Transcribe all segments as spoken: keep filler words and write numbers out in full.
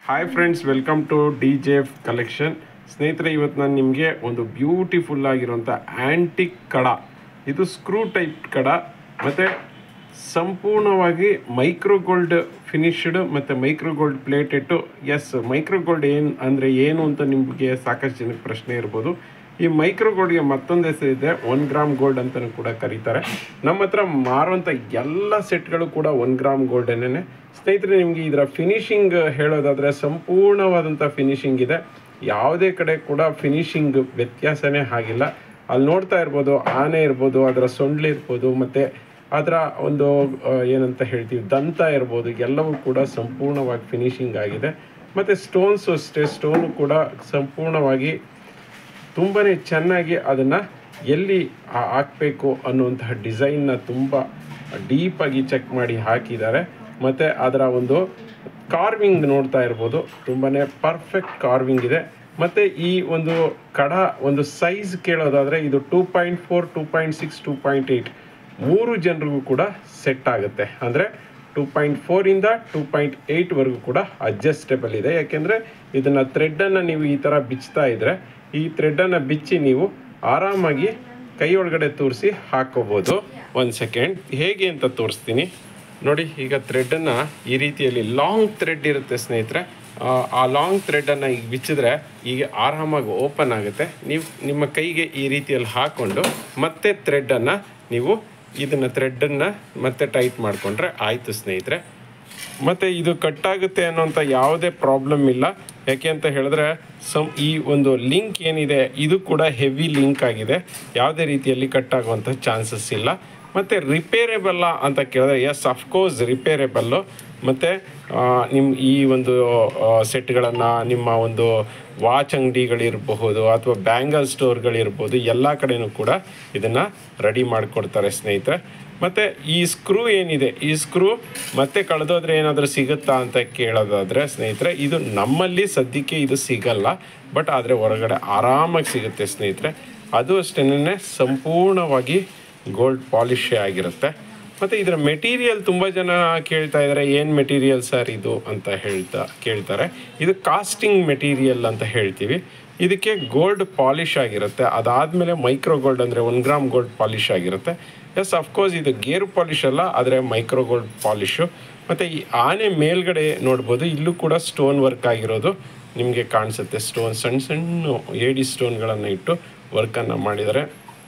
Hi friends, welcome to D J F collection. ಸ್ನೇಹಿತರೆ, ಇವತ್ತು ನಾನು ನಿಮಗೆ ಒಂದು ಬ್ಯೂಟಿಫುಲ್ ಆಗಿರುವಂಥ ಆ್ಯಂಟಿಕ್ ಕಡ, ಇದು ಸ್ಕ್ರೂ ಟೈಪ್ ಕಡ ಮತ್ತು ಸಂಪೂರ್ಣವಾಗಿ ಮೈಕ್ರೋ ಗೋಲ್ಡ್ ಫಿನಿಶ್ಡ್ ಮತ್ತು ಮೈಕ್ರೋ ಗೋಲ್ಡ್ ಪ್ಲೇಟೆಟ್ಟು. ಎಸ್, ಮೈಕ್ರೋ ಗೋಲ್ಡ್ ಏನು ಅಂದರೆ ಏನು ಅಂತ ನಿಮಗೆ ಸಾಕಷ್ಟು ಜನಕ್ಕೆ ಪ್ರಶ್ನೆ ಇರ್ಬೋದು. ಈ ಮೈಕ್ರೋ ಗೋಲ್ಡ್ಗೆ ಮತ್ತೊಂದು ಹೆಸರು ಇದೆ, ಒನ್ ಗ್ರಾಮ್ ಗೋಲ್ಡ್ ಅಂತಲೂ ಕೂಡ ಕರೀತಾರೆ. ನಮ್ಮ ಹತ್ರ ಮಾರುವಂಥ ಎಲ್ಲ ಸೆಟ್ಗಳು ಕೂಡ ಒನ್ ಗ್ರಾಮ್ ಗೋಲ್ಡನ್ನೇ. ಸ್ನೇಹಿತರೆ, ನಿಮಗೆ ಇದರ ಫಿನಿಶಿಂಗ್ ಹೇಳೋದಾದರೆ ಸಂಪೂರ್ಣವಾದಂಥ ಫಿನಿಶಿಂಗ್ ಇದೆ. ಯಾವುದೇ ಕಡೆ ಕೂಡ ಫಿನಿಶಿಂಗ್ ವ್ಯತ್ಯಾಸನೇ ಆಗಿಲ್ಲ. ಅಲ್ಲಿ ನೋಡ್ತಾ ಇರ್ಬೋದು, ಆನೆ ಇರ್ಬೋದು, ಅದರ ಸೊಂಡ್ಲು ಇರ್ಬೋದು, ಮತ್ತು ಅದರ ಒಂದು ಏನಂತ ಹೇಳ್ತೀವಿ ದಂತ ಇರ್ಬೋದು, ಎಲ್ಲವೂ ಕೂಡ ಸಂಪೂರ್ಣವಾಗಿ ಫಿನಿಶಿಂಗ್ ಆಗಿದೆ. ಮತ್ತು ಸ್ಟೋನ್ಸು ಅಷ್ಟೇ, ಸ್ಟೋನು ಕೂಡ ಸಂಪೂರ್ಣವಾಗಿ ತುಂಬಾ ಚೆನ್ನಾಗಿ ಅದನ್ನು ಎಲ್ಲಿ ಹಾಕಬೇಕು ಅನ್ನುವಂತಹ ಡಿಸೈನ್ನ ತುಂಬ ಡೀಪಾಗಿ ಚೆಕ್ ಮಾಡಿ ಹಾಕಿದ್ದಾರೆ. ಮತ್ತು ಅದರ ಒಂದು ಕಾರ್ವಿಂಗ್ ನೋಡ್ತಾ ಇರ್ಬೋದು, ತುಂಬಾ ಪರ್ಫೆಕ್ಟ್ ಕಾರ್ವಿಂಗ್ ಇದೆ. ಮತ್ತು ಈ ಒಂದು ಕಡ ಒಂದು ಸೈಜ್ ಕೇಳೋದಾದರೆ ಇದು two point four two point six two point eight ಮೂರು ಜನರಿಗೂ ಕೂಡ ಸೆಟ್ ಆಗುತ್ತೆ. ಅಂದರೆ ಟೂ ಪಾಯಿಂಟ್ ಫೋರಿಂದ ಟೂ ಪಾಯಿಂಟ್ ಏಯ್ಟ್ವರೆಗೂ ಕೂಡ ಅಡ್ಜಸ್ಟೇಬಲ್ ಇದೆ. ಯಾಕೆಂದರೆ ಇದನ್ನು ಥ್ರೆಡ್ಡನ್ನು ನೀವು ಈ ಥರ ಬಿಚ್ತಾ ಇದ್ದರೆ ಈ ಥ್ರೆಡ್ಡನ್ನು ಬಿಚ್ಚಿ ನೀವು ಆರಾಮಾಗಿ ಕೈ ಒಳಗಡೆ ತೋರಿಸಿ ಹಾಕೋಬೋದು. ಒಂದು ಸೆಕೆಂಡ್ ಹೇಗೆ ಅಂತ ತೋರಿಸ್ತೀನಿ ನೋಡಿ. ಈಗ ಥ್ರೆಡ್ಡನ್ನು ಈ ರೀತಿಯಲ್ಲಿ ಲಾಂಗ್ ಥ್ರೆಡ್ ಇರುತ್ತೆ ಸ್ನೇಹಿತರೆ. ಆ ಲಾಂಗ್ ಥ್ರೆಡ್ಡನ್ನು ಈಗ ಬಿಚ್ಚಿದ್ರೆ ಈಗ ಆರಾಮಾಗಿ ಓಪನ್ ಆಗುತ್ತೆ. ನೀವು ನಿಮ್ಮ ಕೈಗೆ ಈ ರೀತಿಯಲ್ಲಿ ಹಾಕ್ಕೊಂಡು ಮತ್ತೆ ಥ್ರೆಡ್ಡನ್ನು ನೀವು ಇದನ್ನು ಥ್ರೆಡ್ಡನ್ನು ಮತ್ತೆ ಟೈಟ್ ಮಾಡಿಕೊಂಡ್ರೆ ಆಯಿತು ಸ್ನೇಹಿತರೆ. ಮತ್ತು ಇದು ಕಟ್ಟಾಗುತ್ತೆ ಅನ್ನೋಂಥ ಯಾವುದೇ ಪ್ರಾಬ್ಲಮ್ ಇಲ್ಲ. ಯಾಕೆ ಅಂತ ಹೇಳಿದ್ರೆ ಸಮ್ ಈ ಒಂದು ಲಿಂಕ್ ಏನಿದೆ ಇದು ಕೂಡ ಹೆವಿ ಲಿಂಕ್ ಆಗಿದೆ, ಯಾವುದೇ ರೀತಿಯಲ್ಲಿ ಕಟ್ಟಾಗುವಂಥ ಚಾನ್ಸಸ್ ಇಲ್ಲ. ಮತ್ತು ರಿಪೇರೇಬಲ್ಲ ಅಂತ ಕೇಳಿದ್ರೆ ಎಸ್, ಅಫ್ಕೋರ್ಸ್ ರಿಪೇರೇಬಲ್ಲು. ಮತ್ತು ನಿಮ್ಮ ಈ ಒಂದು ಸೆಟ್ಗಳನ್ನು ನಿಮ್ಮ ಒಂದು ವಾಚ್ ಅಂಗಡಿಗಳಿರಬಹುದು ಅಥವಾ ಬ್ಯಾಂಗಲ್ ಸ್ಟೋರ್ಗಳಿರ್ಬೋದು, ಎಲ್ಲ ಕಡೆಯೂ ಕೂಡ ಇದನ್ನು ರೆಡಿ ಮಾಡಿಕೊಡ್ತಾರೆ ಸ್ನೇಹಿತರೆ. ಮತ್ತು ಈ ಸ್ಕ್ರೂ ಏನಿದೆ, ಈ ಸ್ಕ್ರೂ ಮತ್ತೆ ಕಳೆದೋದ್ರೆ ಏನಾದರೂ ಸಿಗುತ್ತಾ ಅಂತ ಕೇಳೋದಾದರೆ ಸ್ನೇಹಿತರೆ, ಇದು ನಮ್ಮಲ್ಲಿ ಸದ್ಯಕ್ಕೆ ಇದು ಸಿಗಲ್ಲ, ಬಟ್ ಆದರೆ ಹೊರಗಡೆ ಆರಾಮಾಗಿ ಸಿಗುತ್ತೆ ಸ್ನೇಹಿತರೆ. ಅದು ಅಷ್ಟೇ ಸಂಪೂರ್ಣವಾಗಿ ಗೋಲ್ಡ್ ಪಾಲಿಶೇ ಆಗಿರುತ್ತೆ. ಮತ್ತು ಇದರ ಮೆಟೀರಿಯಲ್ ತುಂಬ ಜನ ಕೇಳ್ತಾ ಇದ್ದಾರೆ, ಏನು ಮೆಟೀರಿಯಲ್ ಸರ್ ಇದು ಅಂತ ಹೇಳ್ತಾ ಕೇಳ್ತಾರೆ. ಇದು ಕಾಸ್ಟಿಂಗ್ ಮೆಟೀರಿಯಲ್ ಅಂತ ಹೇಳ್ತೀವಿ. ಇದಕ್ಕೆ ಗೋಲ್ಡ್ ಪಾಲಿಶ್ ಆಗಿರುತ್ತೆ. ಅದಾದಮೇಲೆ ಮೈಕ್ರೋ ಗೋಲ್ಡ್ ಅಂದರೆ ಒನ್ ಗ್ರಾಮ್ ಗೋಲ್ಡ್ ಪಾಲಿಶ್ ಆಗಿರುತ್ತೆ. ಎಸ್, ಅಫ್ಕೋರ್ಸ್ ಇದು ಗೇರು ಪಾಲಿಶ್ ಅಲ್ಲ, ಆದರೆ ಮೈಕ್ರೋ ಗೋಲ್ಡ್ ಪಾಲಿಶು. ಮತ್ತು ಈ ಆನೆ ಮೇಲ್ಗಡೆ ನೋಡ್ಬೋದು, ಇಲ್ಲೂ ಕೂಡ ಸ್ಟೋನ್ ವರ್ಕ್ ಆಗಿರೋದು ನಿಮಗೆ ಕಾಣಿಸುತ್ತೆ. ಸ್ಟೋನ್ ಸಣ್ಣ ಸಣ್ಣ ಏಡಿ ಸ್ಟೋನ್ಗಳನ್ನು ಇಟ್ಟು ವರ್ಕನ್ನು ಮಾಡಿದ್ದಾರೆ.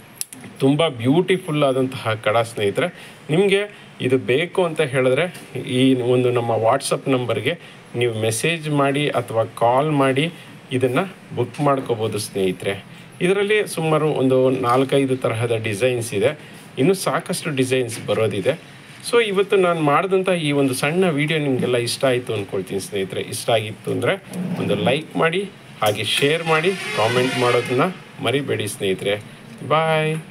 ತುಂಬ ಬ್ಯೂಟಿಫುಲ್ ಆದಂತಹ ಕಡ ಸ್ನೇಹಿತರೆ. ನಿಮಗೆ ಇದು ಬೇಕು ಅಂತ ಹೇಳಿದ್ರೆ ಈ ಒಂದು ನಮ್ಮ ವಾಟ್ಸಪ್ ನಂಬರ್ಗೆ ನೀವು ಮೆಸೇಜ್ ಮಾಡಿ ಅಥವಾ ಕಾಲ್ ಮಾಡಿ ಇದನ್ನು ಬುಕ್ ಮಾಡ್ಕೋಬೋದು ಸ್ನೇಹಿತರೆ. ಇದರಲ್ಲಿ ಸುಮಾರು ಒಂದು ನಾಲ್ಕೈದು ತರಹದ ಡಿಸೈನ್ಸ್ ಇದೆ, ಇನ್ನೂ ಸಾಕಷ್ಟು ಡಿಸೈನ್ಸ್ ಬರೋದಿದೆ. ಸೊ ಇವತ್ತು ನಾನು ಮಾಡಿದಂಥ ಈ ಒಂದು ಸಣ್ಣ ವಿಡಿಯೋ ನಿಮಗೆಲ್ಲ ಇಷ್ಟ ಆಯಿತು ಅಂದ್ಕೊಳ್ತೀನಿ ಸ್ನೇಹಿತರೆ. ಇಷ್ಟ ಆಗಿತ್ತು ಅಂದರೆ ಒಂದು ಲೈಕ್ ಮಾಡಿ, ಹಾಗೆ ಶೇರ್ ಮಾಡಿ, ಕಾಮೆಂಟ್ ಮಾಡೋದನ್ನ ಮರಿಬೇಡಿ ಸ್ನೇಹಿತರೆ. ಬಾಯ್.